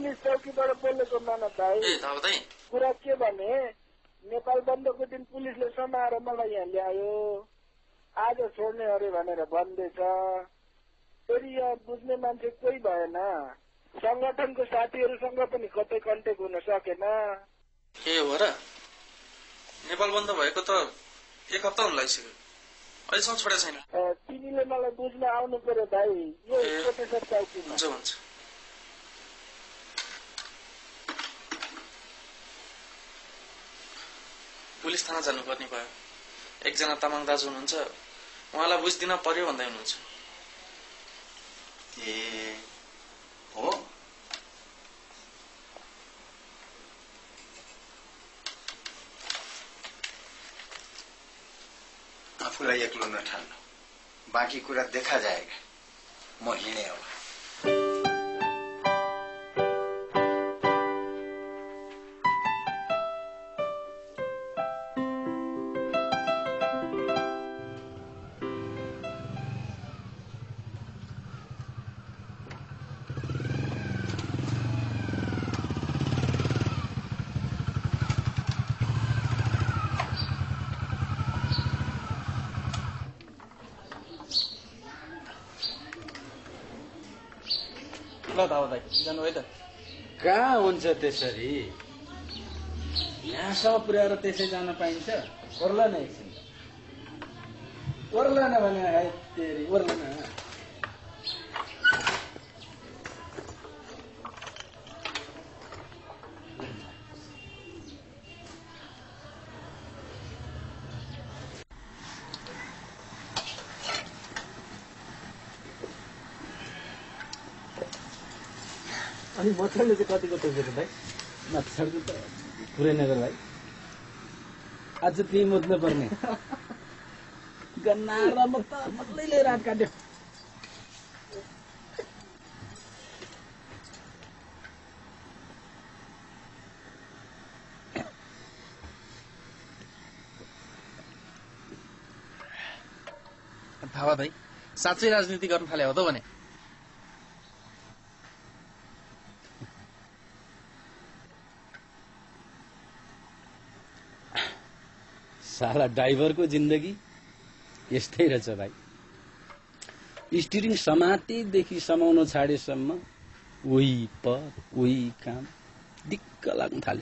Police चौकीबाट बोलेको मानव भाइ। कुरा के भने नेपाल बन्दको दिन पुलिसले समाएर मलाई यहाँ ल्यायो, आज छोड्ने अरे भनेर भन्दैछ। फेरि यहाँ बुझ्ने मान्छे कोही भएन, संगठनको साथीहरूसँग पनि कतै कन्ट्याक्ट हुन सकेन। के हो र? नेपाल बन्द भएको त 1 हप्ता हुन लागिसक्यो, अहिलेसम्म छोडेको छैन। तिमीले मलाई बुझ्न आउनु पर्यो भाइ, यो प्रोफेसर चौकीमा। हुन्छ। पुलिस थाना जानुपर्ने भयो। एकजना तामाङ दाजु हुनुहुन्छ, उहाँलाई बुझ्दिन पर्यो भन्दै हुनुहुन्छ। ए हो, आफूलाई एक्लो नठान्नु, बाँकी कुरा देखा जाएगा। म हिँडे अब। कहाँ हुन्छ त्यसरी? यहाँसम्म पुर्याएर त्यसै जान पाइन्छ? ओर्ला न एकछिन, ओर्ला न भने तेरी ओर्ला न। अनि मच्छरले चाहिँ कतिको टोकेको भाइ? मच्छरको त पुरै नगर भाइ, आज त्यही मुद्नु पर्ने। गन्नाएर म त मल्लैले रात काट्यो। थाहा भाइ, साँच्चै राजनीति गर्न थाले हो त भने? साला ड्राइभरको जिन्दगी यस्तै रहेछ भाइ। स्टियरिङ समातेदेखि समाउन छाडेसम्म उही पद उही काम, दिक्क लाग्न थाल्यो।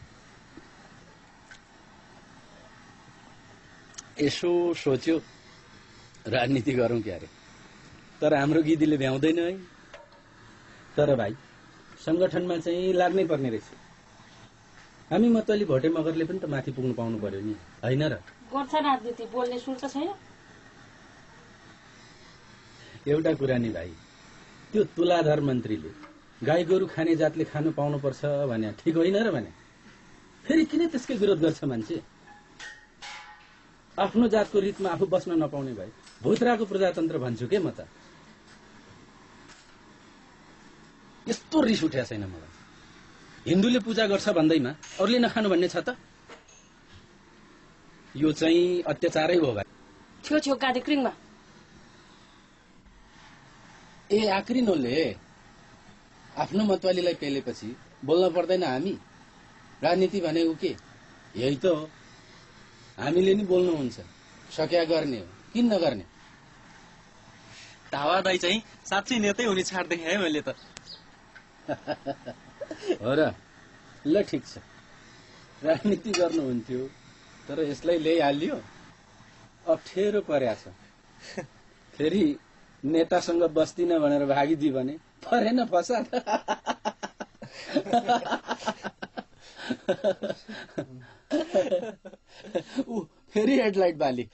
यसो सोच्यो राजनीति गरौं क्यारे, तर हाम्रो गिदीले भ्याउँदैन है। तर भाइ संगठनमा चाहिँ लाग्नै पर्ने रहेछ। हामी मतली भोटे मगरले पनि त माथि पुग्नु पाउनु पर्यो नि, हैन र? गर्छ राजनीति, बोल्ने सुर त छैन। एउटा कुरा नि भाइ, त्यो तुलाधार मन्त्रीले गाई गोरु खाने जातले खानु पाउनुपर्छ भने ठिक होइन र भने? फेरि किन त्यसकै विरोध गर्छ मान्छे? आफ्नो जातको रीतमा आफू बस्न नपाउने भए भूतराको प्रजातन्त्र भन्छु के म त। यस्तो रिस उठ्या छैन मलाई। हिन्दूले पूजा गर्छ भन्दैमा अरूले नखानु भन्ने छ त? यो चाहिँ अत्याचारै हो भाइ। छेउ छेउ कादिक्रिङमा ए आक्रिनोले आफ्नो मतवालीलाई पेलेपछि बोल्न पर्दैन हामी? राजनीति भनेको के? यही त हो, हामीले नि बोल्नुहुन्छ, सक्या गर्ने हो, किन नगर्ने? धावा दाइ चाहिँ साँच्चै नेतै हुने छाड्दै है मैले त। हो र? ल ठिक छ, राजनीति गर्नुहुन्थ्यो, तर यसलाई ल्याइहाल्यो, अप्ठ्यारो पर्या छ। फेरि नेतासँग बस्दिन भनेर भागिदियो भने परेन फसाद। ऊ फेरि हेडलाइट बाली।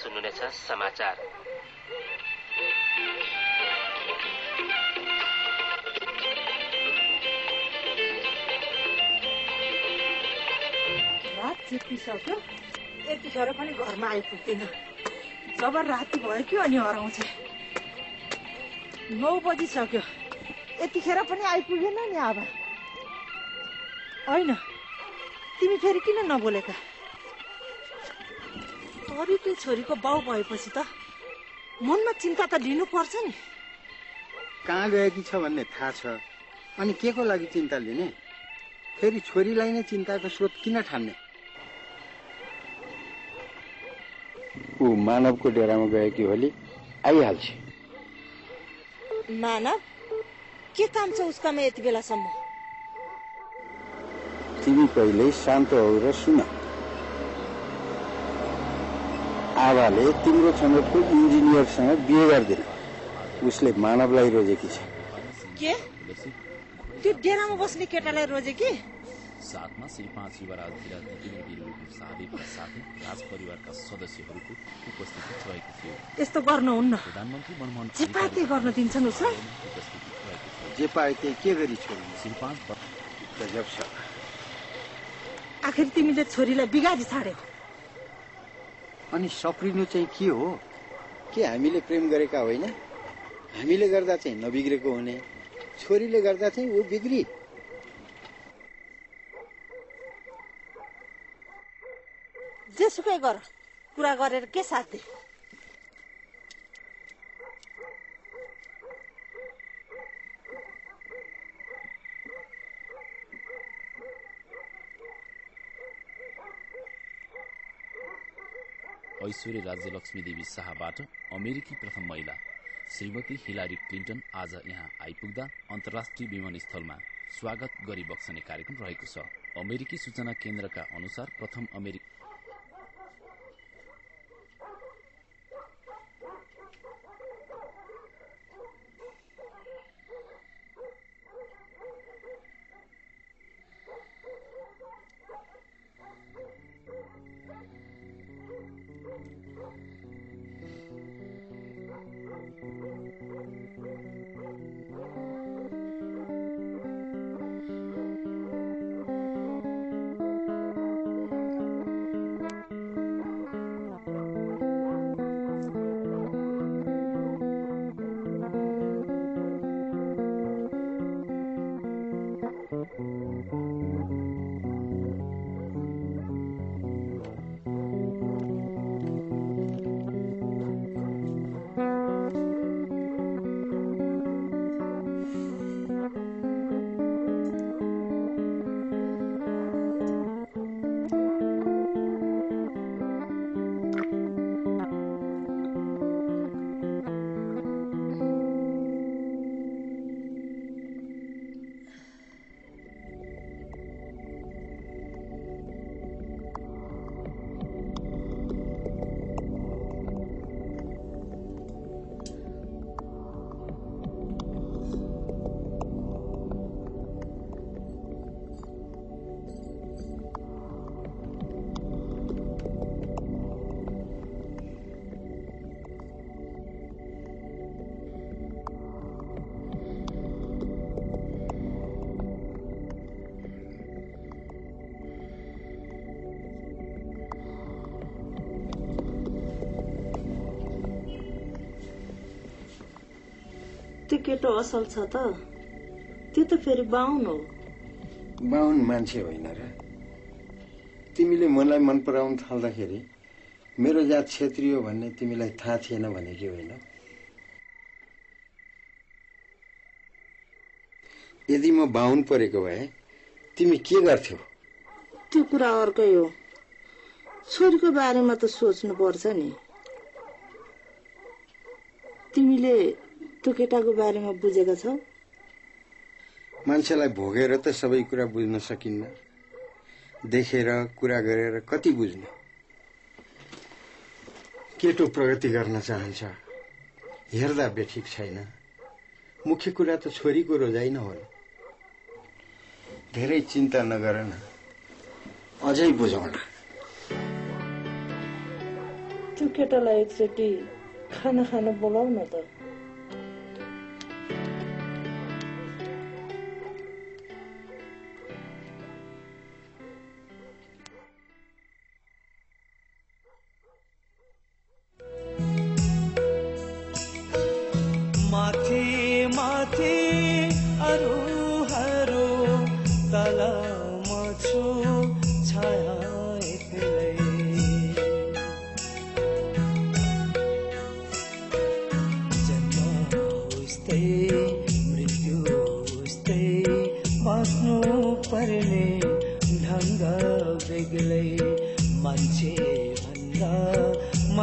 समाचार। चिप्पिसक्यो यतिखेर पनि घरमा आइपुग्दैन। जब राति भयो कि अनि हराउँछ। 9 बजिसक्यो यतिखेर पनि आइपुगेन नि। अब होइन तिमी फेरि किन नबोलेका? अरूकै छोरीको बाउ भएपछि त मनमा चिन्ता त लिनु पर्छ नि। कहाँ गएकी छ भन्ने थाहा छ अनि के को लागि चिन्ता लिने? फेरि छोरीलाई नै चिन्ताको स्रोत किन ठान्ने? ऊ मानवको डेरामा गएकी होली आइहाल्छ। मानव के काम छ उसकामा यति बेलासम्म? तिमी पहिले शान्त हौ र सुन। आवाले तिम्रो छनौटको इन्जिनियरसँग बिहे गर्दैन। उसले मानवलाई रोजेकी छ। के? त्यो डेरामा बस्ने केटालाई रोजे कि? साथमा श्री 5 युवराज विराजनीतिको शादीका साथै राजपरिवारका सदस्यहरूको उपस्थिति रहेको थियो। यस्तो गर्नुहुन्न। प्रधानमन्त्री मनमोहन जे पाए त्यही गर्न दिन्छन् उसलाई। जे पाए त्यही के गरी छोड्नु? श्री 5 गजब छ। आखिर तिमीले छोरीलाई बिगारी छाड्यौ। अनि सप्रिनु चाहिँ के हो? के हामीले प्रेम गरेका होइन? हामीले गर्दा चाहिँ नबिग्रेको हुने, छोरीले गर्दा चाहिँ ऊ बिग्री। जेसुकै गर, कुरा गरेर के साध्य? ऐश्वर्य राज्यलक्ष्मी देवी शाहबाट अमेरिकी प्रथम महिला श्रीमती हिलारी क्लिन्टन आज यहाँ आइपुग्दा अन्तर्राष्ट्रिय विमानस्थलमा स्वागत गरिबक्सने कार्यक्रम रहेको छ। अमेरिकी सूचना केन्द्रका अनुसार प्रथम अमेरिकी त्यो केटो असल छ त? त्यो त फेरि बाहुन हो। बाहुन मान्छे होइन र? तिमीले मलाई मन पराउन थाल्दाखेरि मेरो जात क्षेत्रीय हो भन्ने तिमीलाई थाहा थिएन भने के होइन? यदि म बाहुन परेको भए तिमी के गर्थ्यौ? त्यो कुरा अर्कै हो। छोरीको बारेमा त सोच्नु पर्छ नि। तिमीले त्यो केटाको बारेमा बुझेका छौ? मान्छेलाई भोगेर त सबै कुरा बुझ्न सकिन्न। देखेर कुरा गरेर कति बुझ्ने? केटो प्रगति गर्न चाहन्छ, हेर्दा बेठिक छैन। मुख्य कुरा त छोरीको रोजाइ नहो। धेरै चिन्ता नगर न, अझै बुझाउन। त्यो केटालाई एकचोटि खाना खान बोलाउ न त।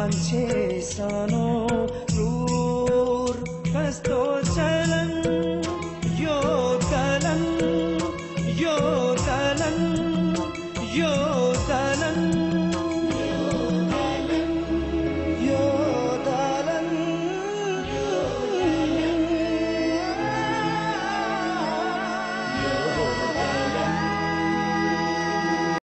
मान्छे सानो क्रूर कस्तो